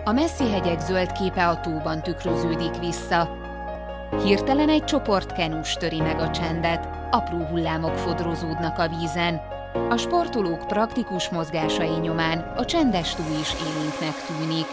A Messzi-hegyek zöld képe a tóban tükröződik vissza. Hirtelen egy csoport kenus töri meg a csendet, apró hullámok fodrozódnak a vízen. A sportolók praktikus mozgásai nyomán a csendes tó is élénknek tűnik.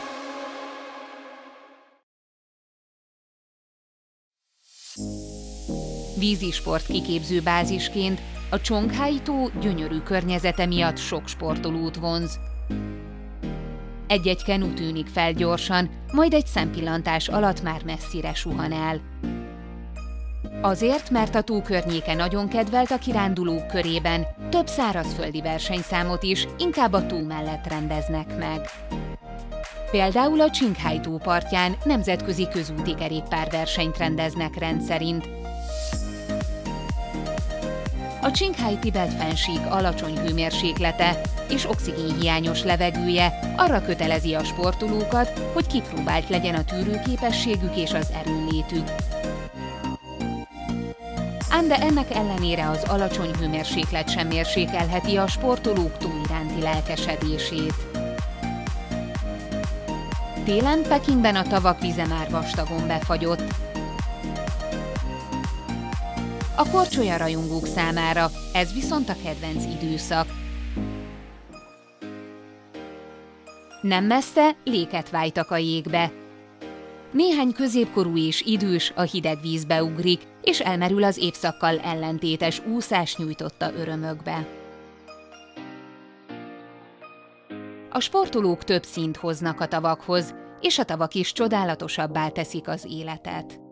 Vízisport kiképző bázisként a Csonkháj-tó gyönyörű környezete miatt sok sportolót vonz. Egy-egy kenu tűnik fel gyorsan, majd egy szempillantás alatt már messzire suhan el. Azért, mert a tó környéke nagyon kedvelt a kirándulók körében, több szárazföldi versenyszámot is inkább a tó mellett rendeznek meg. Például a Csinkháj-tó partján nemzetközi közúti kerékpárversenyt rendeznek rendszerint. A Csinkháj-Tibet-fennsík alacsony hőmérséklete és oxigénhiányos levegője arra kötelezi a sportolókat, hogy kipróbált legyen a tűrőképességük és az erőnlétük. Ám de ennek ellenére az alacsony hőmérséklet sem mérsékelheti a sportolók tó iránti lelkesedését. Télen Pekingben a tavak vize már vastagon befagyott. A korcsolya-rajongók számára ez viszont a kedvenc időszak. Nem messze léket vájtak a jégbe. Néhány középkorú és idős a hideg vízbe ugrik, és elmerül az évszakkal ellentétes úszás nyújtotta örömökbe. A sportolók több színt hoznak a tavakhoz, és a tavak is csodálatosabbá teszik az életet.